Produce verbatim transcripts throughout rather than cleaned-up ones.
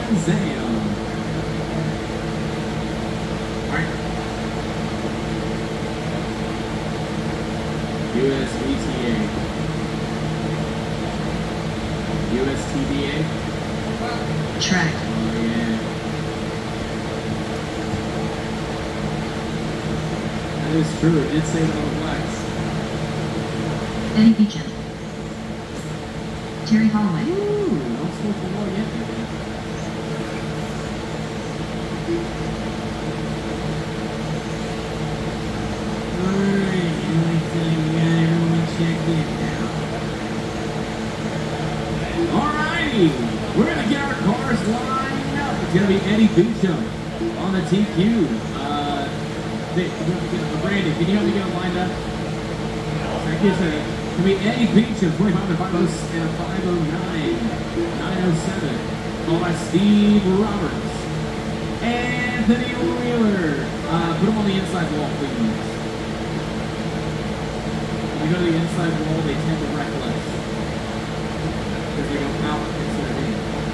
Zam. All right. U S V T A. U S T B A. Track. Oh, yeah. That is true. It did say that on the flags. Eddie Beecham. Terry Holloway. Ooh, don't smoke the wall yet, baby. Alright, everything got everyone checked in now. Alrighty, we're gonna get our cars lined up. It's gonna be Eddie Beecham on the T Q. Uh, they, Brandy, can you help me get them lined up? Thank you, sir. It's gonna be Eddie Beecham, twenty-five and five oh nine, nine oh seven, followed by Steve Roberts. Anthony Wheeler. Uh, put him on the inside wall, please. When they go to the inside wall, they tend to wreck less. Because they go out instead of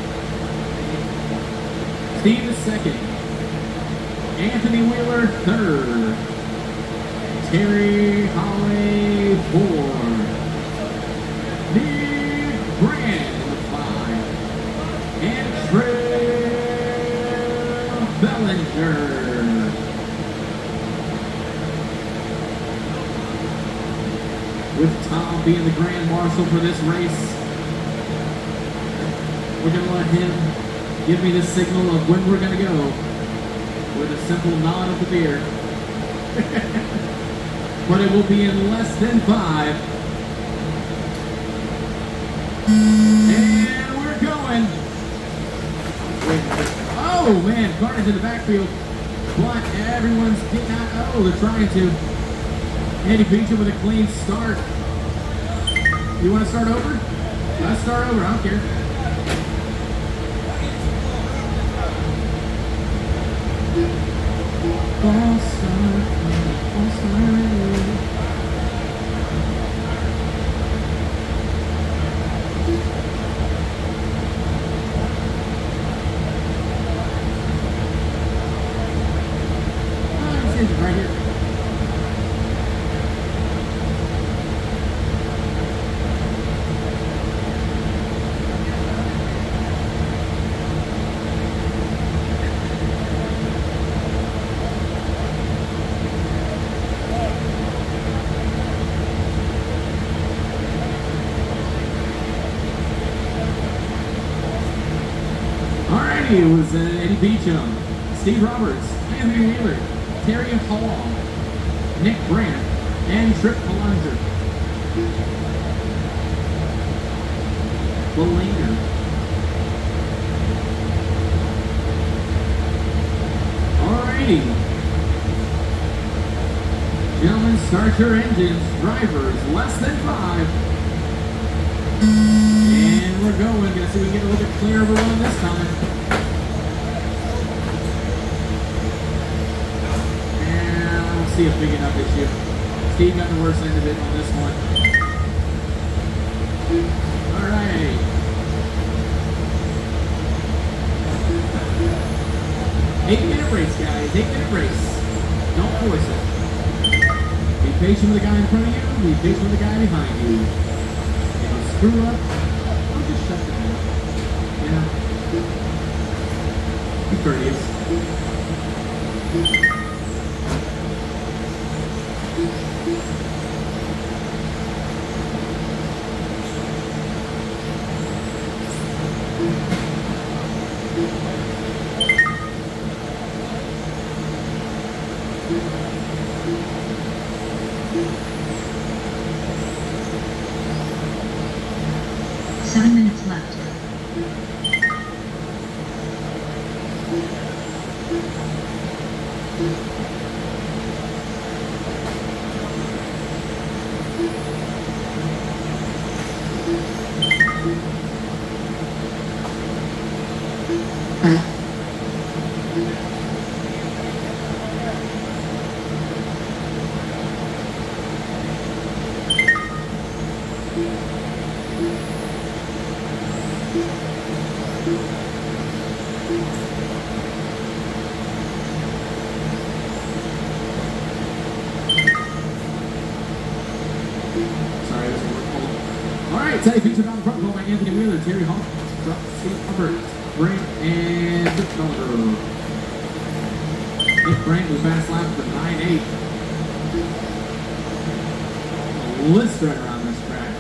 in. Steve is second. Anthony Wheeler, third. Terry Holloway, four. Nick Brand, five. And Trey Bellinger. With Tom being the grand marshal for this race, we're going to let him give me the signal of when we're going to go with a simple nod of the beer. But it will be in less than five. And we're going. Oh, man, carnage in the backfield. But everyone's getting out. Oh, they're trying to. Eddie Beecham with a clean start. You want to start over? Let's start over. I don't care. All start, all start. Right here. Alrighty, it was uh, Eddie Beecham, Steve Roberts, Anthony Wheeler, Terry Hall, Nick Brandt, and Trip Belanger. Belanger. Alrighty. Gentlemen, start your engines. Drivers, less than five. And we're going. Gonna see if we can get a little bit clearer of a run this time. See a big enough issue. Steve got the worst end of it on this one. All right. Eight minute race, guys. Eight minute race. Don't force it. Be patient with the guy in front of you. Be patient with the guy behind you. If you screw up, I'll just shut the door. Yeah. Be courteous. Seven minutes left. Teddy featured on the front goal by Anthony Wheeler, Terry Hall, Steve Hubbard, Brent, and Nick Miller. Nick Brent with fast lap for nine eight. Let's run around this track.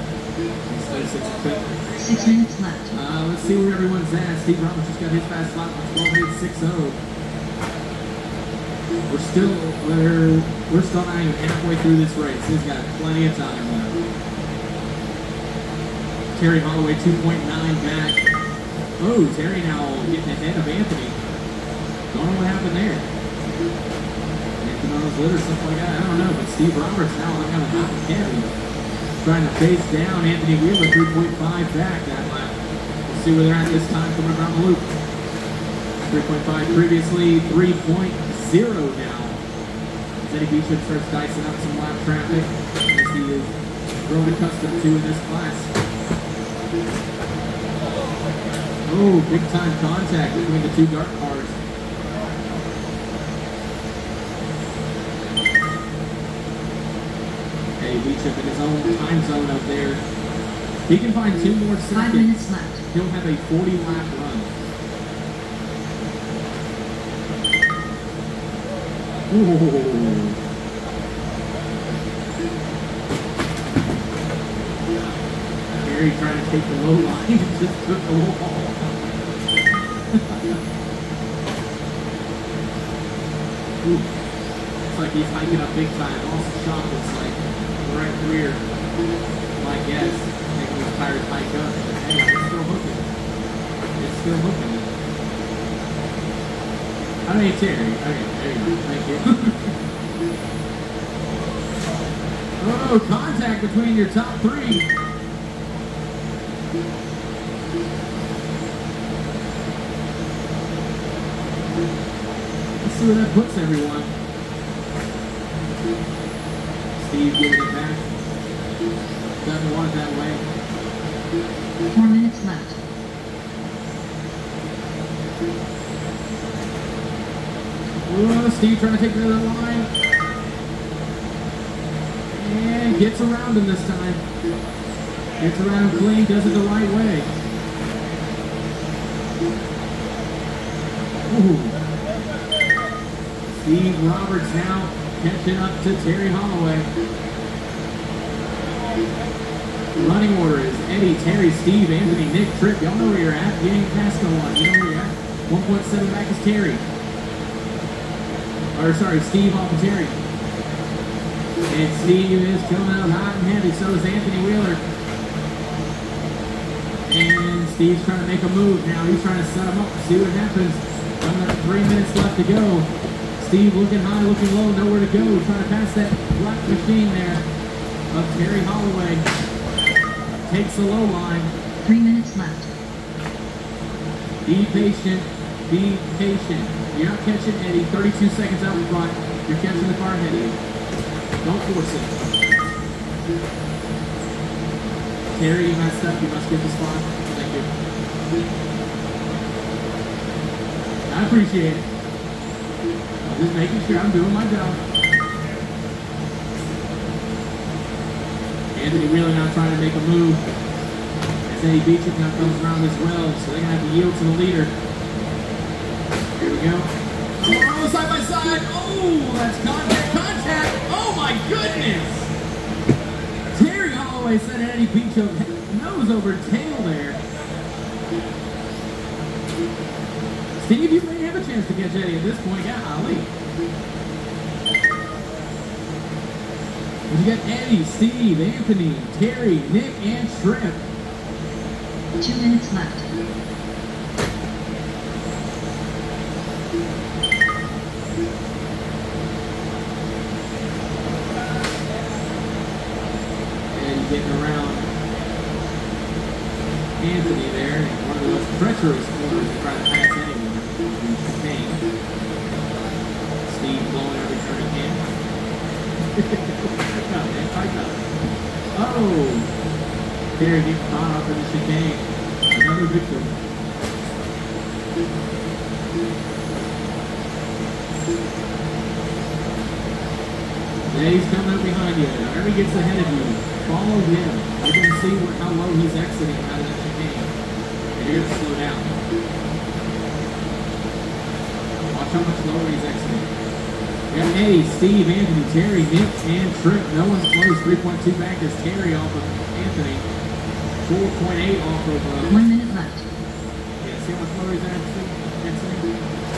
Six minutes left. Uh, let's see where everyone's at. Steve Roberts just got his fast lap on twelve eight sixty. We're still we're we're still not even halfway through this race. He's got plenty of time left. Terry Holloway two point nine back. Oh, Terry now getting ahead of Anthony. Don't know what happened there. Anthony on his litter, something like that. I don't know, but Steve Roberts now looking on the top of Kevin. Trying to face down Anthony Wheeler, three point five back that lap. We'll see where they're at this time coming around the loop. three point five previously, three point zero now. As Eddie Beecham starts dicing up some lap traffic, as he is grown accustomed to in this class. Oh, big time contact between the two dark cars. Eddie Beecham in his own time zone up there. He can find two more seconds. Five minutes left. He'll have a forty lap run. Ooh. Gary trying to take the low line and just took the wall. Ooh. Looks like he's hiking up big time. Also shot looks like right rear. My guess. Making those tires hike up. But hey, it's still hooking. It's still hooking. I mean, Terry. Okay, there you go. Thank you. Oh, contact between your top three. Let's see where that puts everyone. Steve giving it back. Doesn't want it that way. Four minutes left. Oh, Steve trying to take the other line. And gets around him this time. Gets around him clean, does it the right way. Ooh. Steve Roberts now catching up to Terry Holloway. Running order is Eddie, Terry, Steve, Anthony, Nick, Tripp. Y'all know where you're at. You ain't past no one. You know where you're at. one point seven back is Terry. Or sorry, Steve off of Terry. And Steve is coming out hot and heavy. So is Anthony Wheeler. And Steve's trying to make a move now. He's trying to set him up. See what happens. Under three minutes left to go. Steve looking high, looking low, nowhere to go. Trying to pass that black machine there of Terry Holloway. Takes the low line. Three minutes left. Be patient. Be patient. You're not catching Eddie. thirty-two seconds out in front. You're catching the car ahead of you. Don't force it. Terry, you messed up. You must get the spot. Thank you. I appreciate it. I'm just making sure I'm doing my job. Anthony Wheeler now trying to make a move. As Eddie Beecham now comes around as well, so they're going to have to yield to the leader. Here we go. Oh, side by side. Oh, that's contact, contact. Oh, my goodness. Terry Holloway said Eddie Beecham nose over tail there. Steve, you may have a chance to catch Eddie at this point. Yeah, Ali. You got Eddie, Steve, Anthony, Terry, Nick, and Tripp. Two minutes left. Getting around Anthony there, one of the most treacherous corners to try to pass anyone in chicane. Steve blowing every turn he can. Pick up, man, pick up. Oh! Terry getting caught up in the chicane. Another victim. Yeah, he's coming up behind you. Whenever he gets ahead of you, follow him. You're going to see what, how low he's exiting out of that chicane. And you're going to slow down. Watch how much lower he's exiting. We got Eddie, Steve, Anthony, Terry, Nick, and Tripp. No one's close. three point two back is Terry off of Anthony. four point eight off of... Uh, One minute left. Yeah, see how much lower he's exiting? exiting?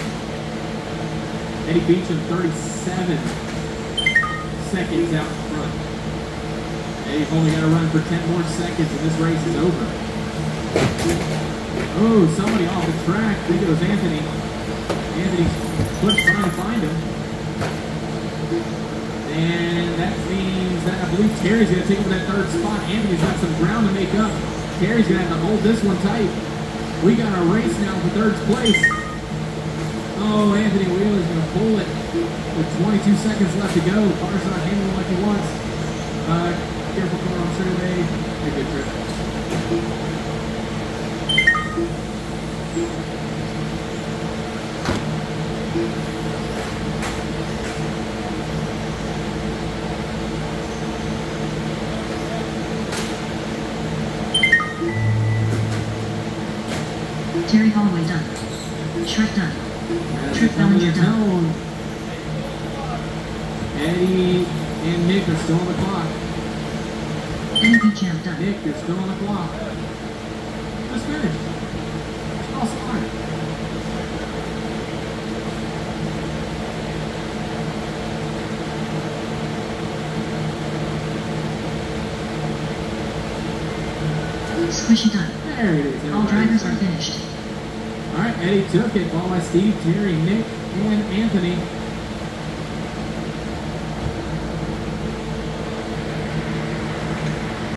Eddie Beecham, thirty-seven seconds out in front. Eddie's only got to run for ten more seconds and this race is over. Oh, somebody off the track. There goes Anthony. Anthony's push trying to find him. And that means that I believe Terry's going to take over that third spot. Anthony's got some ground to make up. Terry's going to have to hold this one tight. We got a race now for third place. Oh, Anthony Wheeler's going to pull it with twenty-two seconds left to go. The car's not handling like he wants. Uh, careful coming on straightaway. A good trip. Terry Holloway done. Shrek done. Tripp Bellinger done. Eddie and Nick are still on the clock. Eddie Beecham done. Nick, you're still on the clock. Just finished. Just all smart. Squishy done. There it is. All drivers are finished. All right, Eddie took it, followed by Steve, Terry, Nick, and Anthony.